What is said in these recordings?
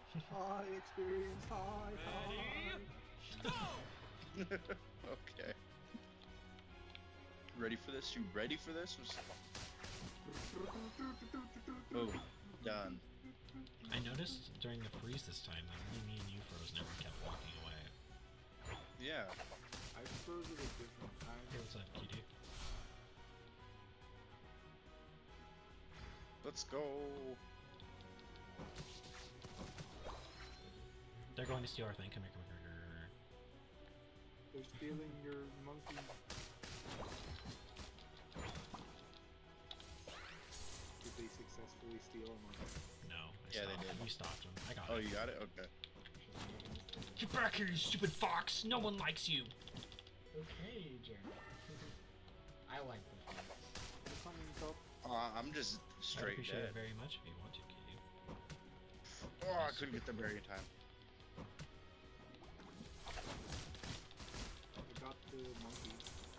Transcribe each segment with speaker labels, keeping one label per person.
Speaker 1: High experience, high,
Speaker 2: Ready?
Speaker 1: high.
Speaker 2: Go!
Speaker 3: Okay. Ready for this? You ready for this? Boom. Done.
Speaker 4: I noticed during the freeze this time that only me and you froze and everyone kept walking away.
Speaker 3: Yeah.
Speaker 1: I froze it at different times.
Speaker 4: Hey, what's up, Kitty?
Speaker 3: Let's go.
Speaker 4: They're going to steal our thing. Come here, come here, come here.
Speaker 1: They're stealing your monkey. Did they successfully steal a monkey?
Speaker 4: No,
Speaker 3: Yeah, they did.
Speaker 4: We stopped them. I got
Speaker 3: Oh,
Speaker 4: it.
Speaker 3: you got it? Okay.
Speaker 4: Get back here, you stupid fox! No one likes you!
Speaker 5: Okay, Jeremy. I like the fox.
Speaker 1: Coming up.
Speaker 3: I'm just
Speaker 4: I
Speaker 3: straight
Speaker 4: appreciate it
Speaker 3: dead.
Speaker 4: very much if you want to, Kitty.
Speaker 3: Oh, I couldn't get the berry in time.
Speaker 1: I got the monkey.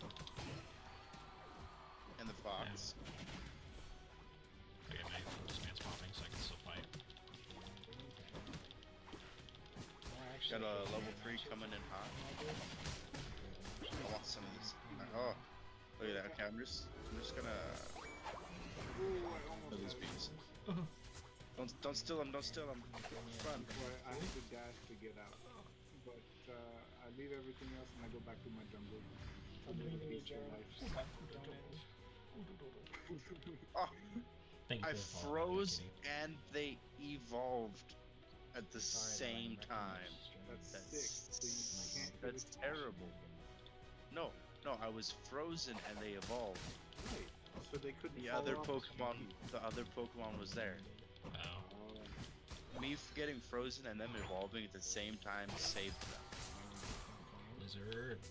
Speaker 3: And the fox.
Speaker 4: Okay, my first man's popping so I can still fight.
Speaker 3: Got a level 3 coming in hot. I want some of this. Oh, look at that. Okay, I'm just gonna
Speaker 1: Ooh, I almost
Speaker 3: kill these
Speaker 1: had it.
Speaker 3: bees. Don't steal them. Don't steal them. Run.
Speaker 1: Well, I have to dash to get out. But I leave everything else and I go back to my jungle.
Speaker 5: I'm leaving you,
Speaker 1: Peaceful
Speaker 5: Jeremy.
Speaker 1: life.
Speaker 3: Oh,
Speaker 4: Thank you
Speaker 3: I
Speaker 4: for the follow,
Speaker 3: froze
Speaker 4: Kitty.
Speaker 3: and they evolved at the same time.
Speaker 1: That's
Speaker 3: That's
Speaker 1: sick. So you can't
Speaker 3: that's terrible. No, I was frozen and they evolved.
Speaker 1: Right. So they couldn't.
Speaker 3: The
Speaker 1: fall
Speaker 3: other
Speaker 1: off
Speaker 3: Pokemon was there.
Speaker 4: Oh.
Speaker 3: Me getting frozen and them evolving at the same time saved them.
Speaker 4: Lizard.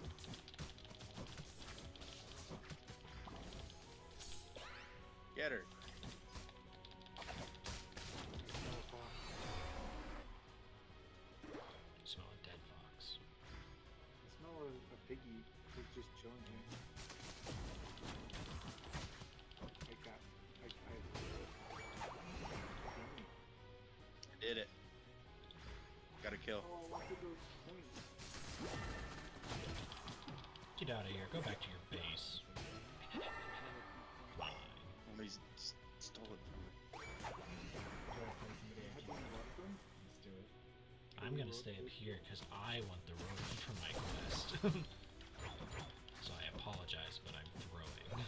Speaker 3: Get her.
Speaker 4: Smell a dead fox.
Speaker 1: I smell a piggy who's just chilling here.
Speaker 3: I did it. Got a kill.
Speaker 1: Oh, look at those points.
Speaker 4: Get out of here. Go back to your base. Fine.
Speaker 3: Well, he's stole it from me.
Speaker 5: Let's do it.
Speaker 4: I'm gonna stay up here because I want the road for my quest. So I apologize, but I'm throwing.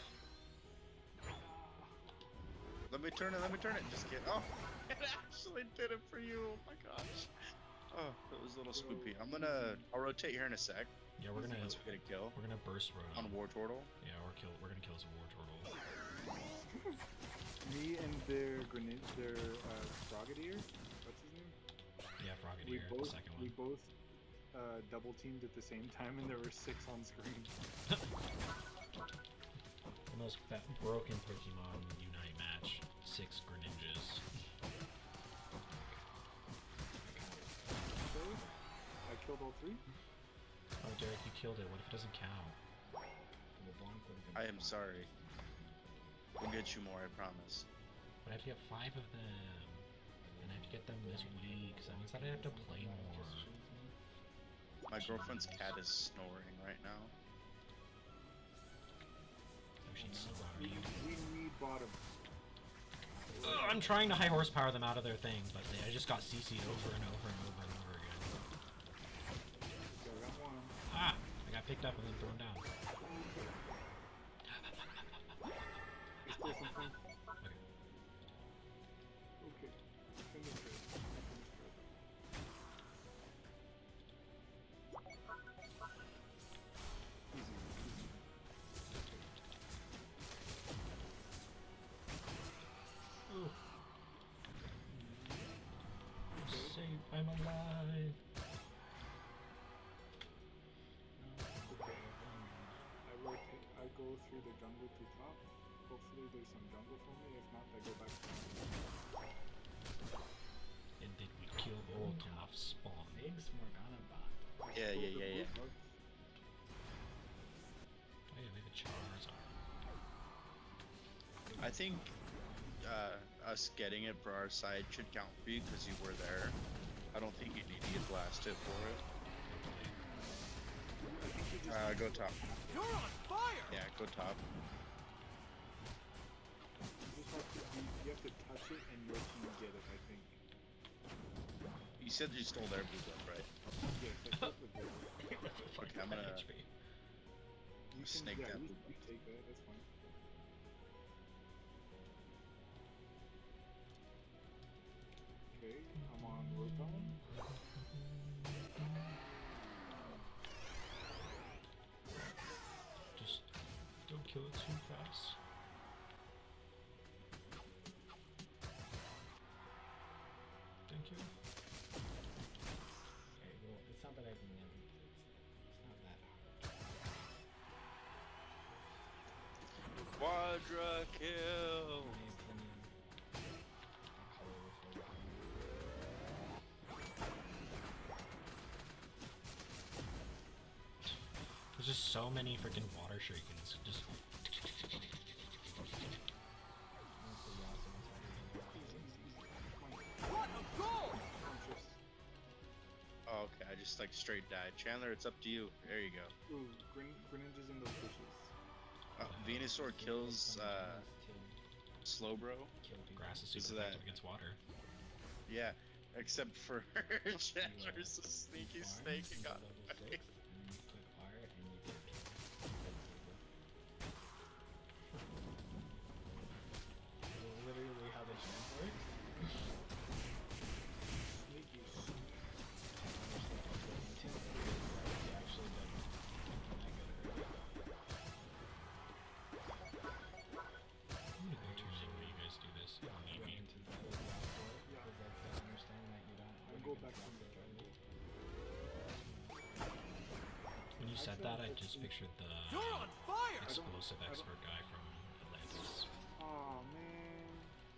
Speaker 3: Let me turn it. Just kidding. Oh, it actually did it for you. Oh my gosh. Oh, that was a little spoopy. I'll rotate here in a sec.
Speaker 4: Yeah, we're
Speaker 3: Once we get a kill
Speaker 4: gonna burst road
Speaker 3: on War Turtle.
Speaker 4: Yeah, we're gonna kill some war turtle.
Speaker 1: Me and their Frogadier. What's his name?
Speaker 4: Yeah, Frogadier, the second
Speaker 1: We
Speaker 4: one.
Speaker 1: both double teamed at the same time, and there were 6 on screen.
Speaker 4: The most broken Pokemon Unite match. 6 Greninjas.
Speaker 1: I killed all 3.
Speaker 4: Oh, Derek, you killed it. What if it doesn't count?
Speaker 3: I am sorry. We'll get you more, I promise.
Speaker 4: But I have to get 5 of them. And I have to get them this week, so that means that I have to play more.
Speaker 3: My girlfriend's cat is snoring right now.
Speaker 4: Oh, she's so loud.
Speaker 1: We need bottom.
Speaker 4: Ugh, I'm trying to high horsepower them out of their thing, but I just got CC'd over and over and over and over again.
Speaker 1: So I got one.
Speaker 4: Ah! I got picked up and then thrown down.
Speaker 1: There's still something.
Speaker 4: Okay.
Speaker 1: Okay. Finish it. Easy.
Speaker 4: Ooh. I'm safe. I'm alive.
Speaker 1: Okay. I go through the jungle to top. Hopefully there's some jungle for me. If not, I go back to
Speaker 4: And did we kill Voltomov spawn?
Speaker 5: Thanks, Morgana bot.
Speaker 3: Yeah.
Speaker 4: Oh yeah, we have a Charizard.
Speaker 3: I think us getting it for our side should count for you because you were there. I don't think you need to get blasted for it.
Speaker 1: I think you just
Speaker 3: Go top.
Speaker 2: You're on fire!
Speaker 3: Yeah, go top.
Speaker 1: you just have to you have to touch it and your team get it, I think.
Speaker 3: You said you stole their blue buff, right?
Speaker 1: Yes, I think with it.
Speaker 3: Okay, I'm gonna
Speaker 4: HP.
Speaker 1: You
Speaker 3: snake
Speaker 1: yeah,
Speaker 3: that
Speaker 1: you,
Speaker 3: blue
Speaker 1: you take that, that's fine. Okay, I'm on Rotom.
Speaker 4: Just don't kill it too fast. Thank you.
Speaker 5: Okay, well, it's not that I can never. It's not that hard.
Speaker 3: Quadra kill.
Speaker 5: In my opinion. I'll color this over.
Speaker 4: There's just so many freaking water shurikens. Just
Speaker 5: Honestly, the awesome
Speaker 2: What a goal!
Speaker 1: Just,
Speaker 3: Oh, okay, I just like straight died. Chandler, it's up to you. There you go.
Speaker 1: ooh, Greninja's in those bushes.
Speaker 3: Venusaur kills Slowbro.
Speaker 4: grass is
Speaker 3: Is
Speaker 4: super
Speaker 3: that-
Speaker 4: effective against water.
Speaker 3: Yeah, except for Chandler's a sneaky snake and got
Speaker 5: level 6,
Speaker 3: away.
Speaker 5: and then you click fire, and you get a kill. Literally how the champ works.
Speaker 1: Sneaky.
Speaker 4: I'm gonna go turn in where you guys do this. You don't need me.
Speaker 1: I'll go back on the jungle.
Speaker 4: When you said that, I just pictured the
Speaker 2: You're on fire!
Speaker 4: explosive
Speaker 1: I don't-
Speaker 4: expert guy from Atlantis.
Speaker 1: Aw, man.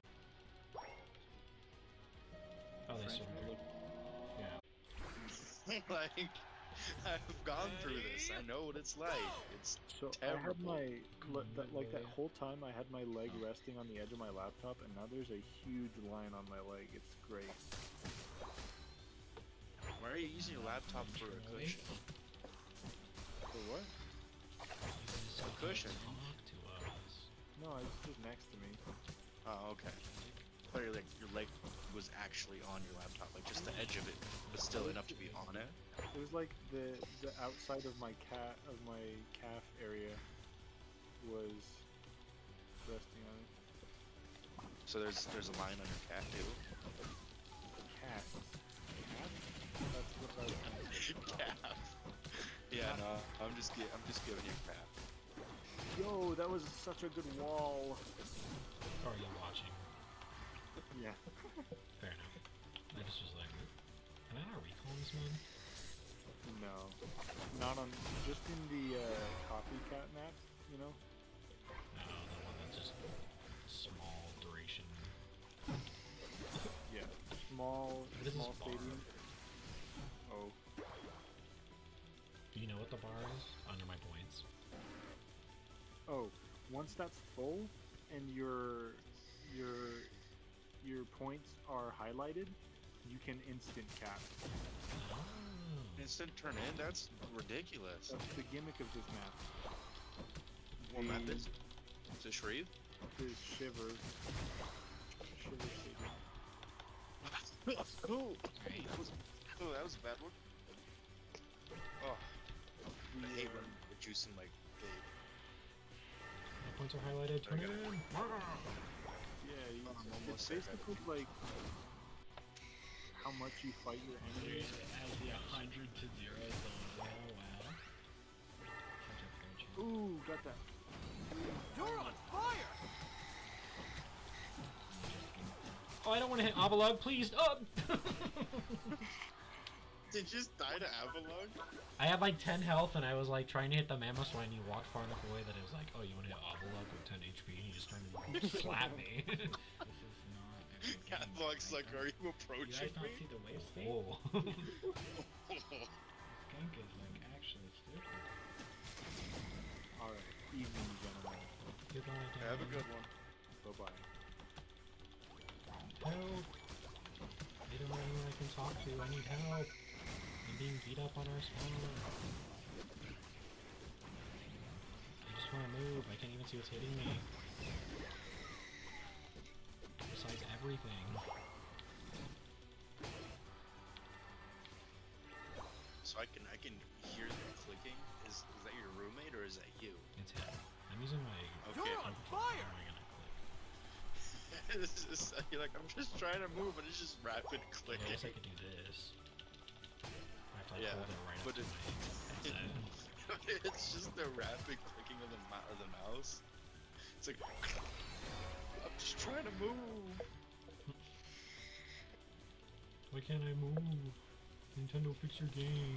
Speaker 4: Oh, they
Speaker 1: French
Speaker 4: surrendered. Yeah.
Speaker 3: Like, I've gone through this. I know what it's like. It's
Speaker 1: So I had
Speaker 3: terrible.
Speaker 1: my that whole time I had my leg resting on the edge of my laptop, and now there's a huge line on my leg. It's great.
Speaker 3: Why are you using your laptop for a cushion?
Speaker 1: For what?
Speaker 4: So
Speaker 3: Cushion.
Speaker 4: Talk to us.
Speaker 1: No, it's just next to me.
Speaker 3: Oh, okay. I thought your leg was actually on your laptop, like just the edge of it, but still enough to be on it.
Speaker 1: It was like the outside of my calf area was resting on it.
Speaker 3: So there's a line on your calf too.
Speaker 1: Calf. Calf? That's what I was thinking.
Speaker 3: Calf. Yeah, no, I'm just giving you crap.
Speaker 1: Yo, that was such a good wall.
Speaker 4: Or are you watching?
Speaker 1: Yeah.
Speaker 4: Fair enough. I just was like, can I not recall this one?
Speaker 1: No. Not on. Just in the copycat map, you know?
Speaker 4: No, the one that's just small duration.
Speaker 1: Yeah. Small
Speaker 4: What is this bar?
Speaker 1: stadium. Oh.
Speaker 4: Do you know what the bar is? Under my points.
Speaker 1: Oh. Once that's full and your points are highlighted, you can instant cap.
Speaker 4: Oh.
Speaker 3: Instant turn in? That's ridiculous.
Speaker 1: That's the gimmick of this map.
Speaker 3: What map
Speaker 1: The-
Speaker 3: is it? Is it Shreve?
Speaker 1: The Shiver. Shiver Stadium.
Speaker 3: Oh, hey, that was a bad one. Oh, I hate when we're juicing like Gabe.
Speaker 4: My points are highlighted. Turn
Speaker 3: I
Speaker 4: it
Speaker 3: got it.
Speaker 4: in.
Speaker 1: Yeah, you,
Speaker 3: I'm
Speaker 1: it's
Speaker 3: almost there.
Speaker 1: basically like how much you fight your
Speaker 5: Dude,
Speaker 1: enemies.
Speaker 5: it has the 100 to 0 zone. Oh, wow. Such a fair chance.
Speaker 1: Ooh, got that.
Speaker 2: You're on fire!
Speaker 4: Oh, I don't want to hit Avalog, please. Oh!
Speaker 3: Did you just die to Avalon?
Speaker 4: I had like 10 health and I was like trying to hit the Mammoth and you walked far enough away that it was like, oh, you want to hit Avalog with 10 HP and you just turned and slapped me.
Speaker 5: This is not a good game.
Speaker 3: Avalon's like, are you
Speaker 5: You
Speaker 3: approaching
Speaker 5: guys not
Speaker 3: me?
Speaker 5: see the wave state?
Speaker 4: Whoa.
Speaker 5: Skunk is like actually stupid.
Speaker 1: Alright, evening, gentlemen.
Speaker 4: Goodbye,
Speaker 3: Have a good one.
Speaker 1: Bye bye.
Speaker 4: talk to. I need help. I'm being beat up on our spawn. I just want to move. I can't even see what's hitting me. Besides everything.
Speaker 3: So I can hear the clicking. Is that your roommate or is that you?
Speaker 4: It's him. I'm using my...
Speaker 3: Okay.
Speaker 2: You're on fire!
Speaker 4: How am I gonna click?
Speaker 3: This is, you're like, I'm just trying to move, and it's just rapid
Speaker 4: I
Speaker 3: clicking.
Speaker 4: guess I could do this. I have to like
Speaker 3: Yeah,
Speaker 4: hold it right up
Speaker 3: but
Speaker 4: to my headset.
Speaker 3: It's just the rapid clicking of the mouse. It's like, I'm just trying to move.
Speaker 4: Why can't I move? Nintendo, fix your game.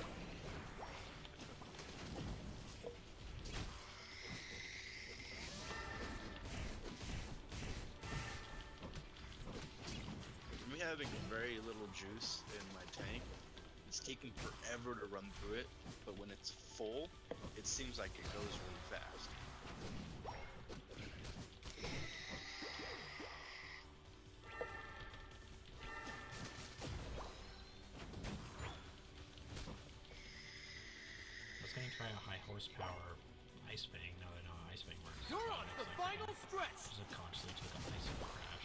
Speaker 3: Me having very little juice in my tank, it's taking forever to run through it, but when it's full, it seems like it goes really fast.
Speaker 4: I was gonna try a high horsepower Ice Fang. Now that I know how Ice Fang works.
Speaker 2: You're on the final stretch!
Speaker 4: Subconsciously took a Icicle Crash.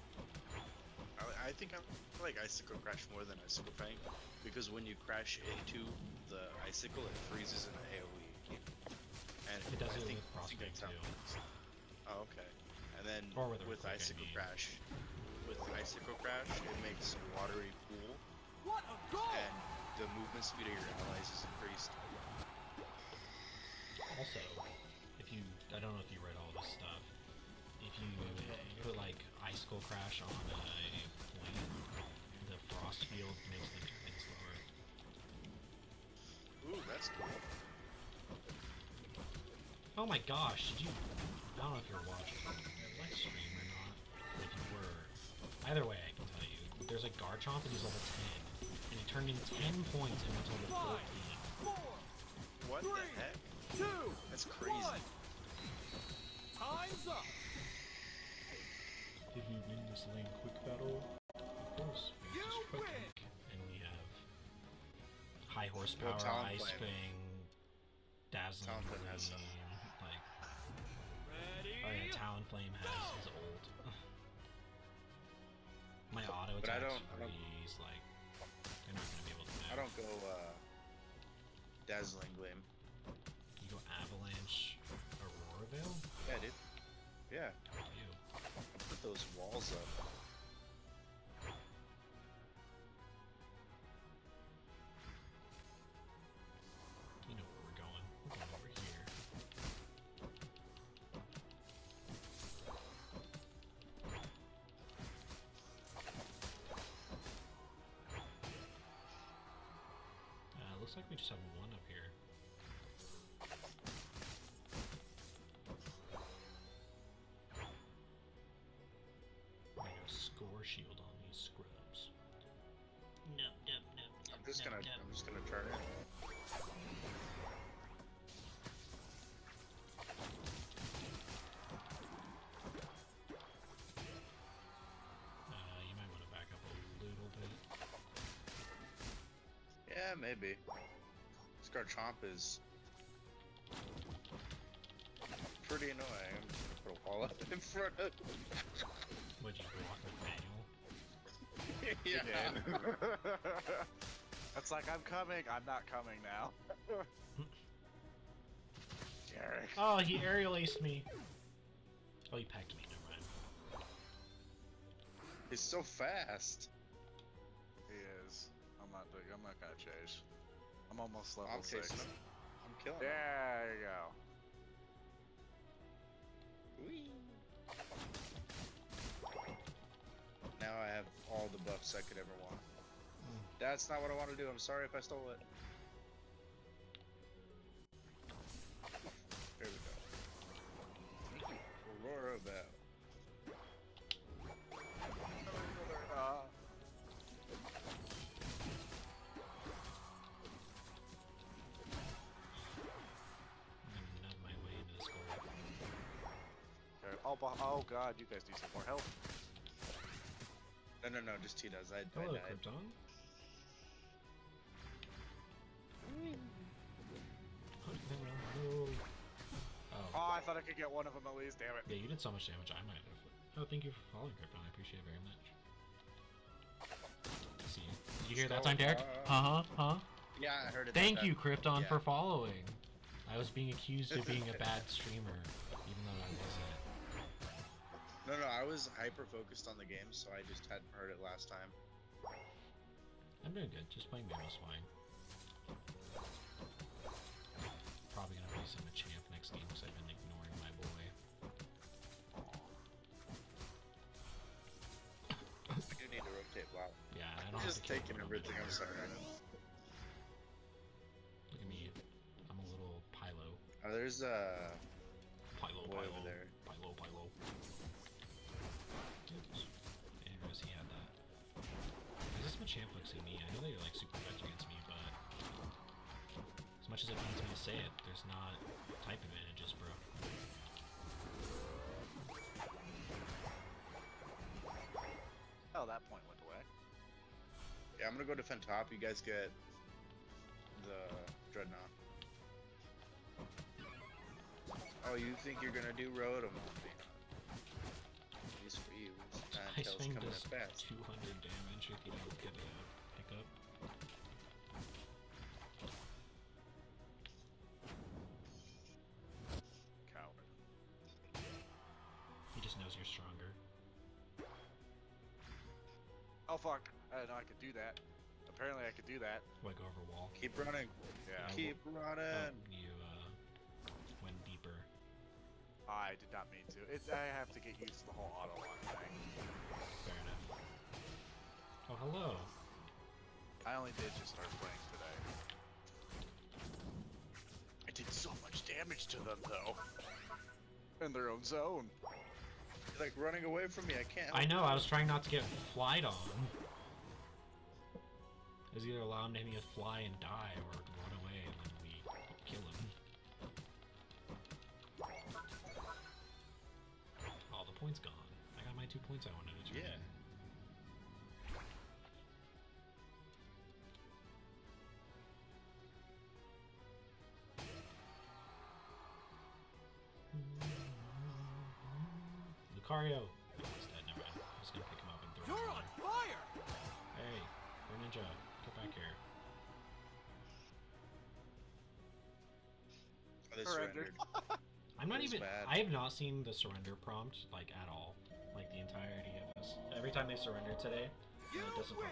Speaker 3: I think I like Icicle Crash more than Icicle Fang, because when you crash into the icicle, it freezes in the AoE. And
Speaker 4: It does
Speaker 3: I
Speaker 4: it
Speaker 3: think,
Speaker 4: with Frostbite too.
Speaker 3: Oh, okay. And then
Speaker 4: Or with
Speaker 3: with
Speaker 4: Earthquake, I
Speaker 3: Icicle
Speaker 4: mean.
Speaker 3: Crash, it makes a watery pool,
Speaker 2: What a goal!
Speaker 3: and the movement speed of your allies is increased.
Speaker 4: Also, if you, I don't know if you read all this stuff. If you put like Icicle Crash on a plane, the frost field makes them turn in slower.
Speaker 3: Ooh, that's cool.
Speaker 4: Oh my gosh, did you... I don't know if you're watching the live stream or not, but if you were... Either way, I can tell you. There's a Garchomp and he's level 10, and he turned in 10 points and went to level 14.
Speaker 2: 4,
Speaker 3: What
Speaker 2: 3,
Speaker 3: the heck?
Speaker 2: 2,
Speaker 3: That's crazy.
Speaker 2: 1. Time's up!
Speaker 4: Did we win this lane quick battle? Of course.
Speaker 2: You
Speaker 4: Quick.
Speaker 2: win!
Speaker 4: And we have high horsepower,
Speaker 3: Talon
Speaker 4: Ice
Speaker 3: Flame.
Speaker 4: Fang, Dazzling
Speaker 3: Talon Flame has
Speaker 4: Gleam, like...
Speaker 2: Ready?
Speaker 4: Oh yeah, Talonflame is old. My auto
Speaker 3: But I
Speaker 4: attacks
Speaker 3: don't-
Speaker 4: freeze, like, they're not gonna be able to move.
Speaker 3: I don't go Dazzling Gleam.
Speaker 4: You go Avalanche, Aurora Veil?
Speaker 3: Yeah, dude. Yeah,
Speaker 4: Ew.
Speaker 3: I put those walls up.
Speaker 4: You know where we're going. We're going over here. Looks like we just have one up here. I got a score shield on these scrubs. No, no, no, no.
Speaker 3: I'm just gonna turn it.
Speaker 4: You might want to back up a little bit.
Speaker 3: Yeah, maybe. Garchomp is pretty annoying. I'm just gonna put a wall up in front of
Speaker 4: Would you block with manual?
Speaker 3: yeah.
Speaker 6: It's like, I'm coming, I'm not coming now.
Speaker 3: Derek.
Speaker 4: Oh, he aerial aced me. Oh, he pecked me. Never mind.
Speaker 3: He's so fast.
Speaker 6: He is. I'm not gonna chase. I'm almost level
Speaker 3: I'm
Speaker 6: 6.
Speaker 3: chasing him. I'm killing him.
Speaker 6: There you go.
Speaker 3: Whee. Now I have all the buffs I could ever want. That's not what I want to do. I'm sorry if I stole it. There we go. Aurora Bell.
Speaker 4: I'm gonna nut my way into this goal.
Speaker 6: Okay. Oh god, you guys need some more help.
Speaker 3: No, just T does. I
Speaker 4: Hello,
Speaker 3: died.
Speaker 4: Krypton. Oh.
Speaker 6: Oh, I thought I could get one of them at least. Damn it.
Speaker 4: Yeah, you did so much damage, I might have. Oh, thank you for following, Krypton. I appreciate it very much. See you. Did you hear that time, Derek? Huh?
Speaker 3: Yeah, I heard it.
Speaker 4: Thank
Speaker 3: that
Speaker 4: you,
Speaker 3: time.
Speaker 4: Krypton,
Speaker 3: Yeah.
Speaker 4: for following. I was being accused of being a bad streamer, even though I wasn't.
Speaker 3: No, I was hyper focused on the game, so I just hadn't heard it last time.
Speaker 4: I'm doing good. Just playing Mammo's fine. Probably gonna face him a champ next game because I've been ignoring my boy.
Speaker 3: I do need to rotate. Wow.
Speaker 4: Yeah, I
Speaker 3: I'm
Speaker 4: don't have
Speaker 3: just
Speaker 4: to kill
Speaker 3: taking
Speaker 4: him.
Speaker 3: everything. I'm sorry.
Speaker 4: Look at me. I'm a little Pylo.
Speaker 3: Oh, there's a
Speaker 4: Pylo,
Speaker 3: boy
Speaker 4: Pylo.
Speaker 3: over there.
Speaker 4: Pylo. Oops. Didn't realize he had that. Is this Machamp fixing me? I know they're like super good against me, but as much as it pains me to say it, there's not type advantages, bro.
Speaker 6: Oh, that point went away.
Speaker 3: Yeah, I'm gonna go defend top. You guys get the Dreadnought. Oh, you think you're gonna do Rotom on me? He's for you.
Speaker 4: Ice
Speaker 3: Ninetales
Speaker 4: Fang
Speaker 3: coming
Speaker 4: does
Speaker 3: up fast.
Speaker 4: 200 damage if you don't get a pickup.
Speaker 6: Coward.
Speaker 4: He just knows you're stronger.
Speaker 6: Oh fuck! I didn't know I could do that. Apparently I could do that.
Speaker 4: Why go over wall?
Speaker 3: Keep running.
Speaker 6: Yeah.
Speaker 3: Keep
Speaker 4: Oh,
Speaker 3: running.
Speaker 4: you went deeper.
Speaker 6: I did not mean to. I have to get used to the whole auto lock thing.
Speaker 4: Fair enough. Oh, hello.
Speaker 6: I only did just start playing today. I did so much damage to them though. In their own zone.
Speaker 3: You're like running away from me. I can't.
Speaker 4: I know, I was trying not to get flied on. It was either allow him to hit me with fly and die, or run away and then we kill him. All the points gone. I got my 2 points I wanted to turn
Speaker 3: Yeah.
Speaker 4: in. Lucario! Oh, he's dead, never mind. I'm just gonna pick him up and throw
Speaker 2: You're
Speaker 4: him
Speaker 2: on
Speaker 4: over.
Speaker 2: fire!
Speaker 4: Hey, Greninja, get back here.
Speaker 3: Oh, they
Speaker 6: Surrendered.
Speaker 3: surrendered.
Speaker 4: I'm not
Speaker 3: Feels
Speaker 4: even.
Speaker 3: bad.
Speaker 4: I have not seen the surrender prompt like at all, like the entirety of this. Every time they surrender today, it doesn't.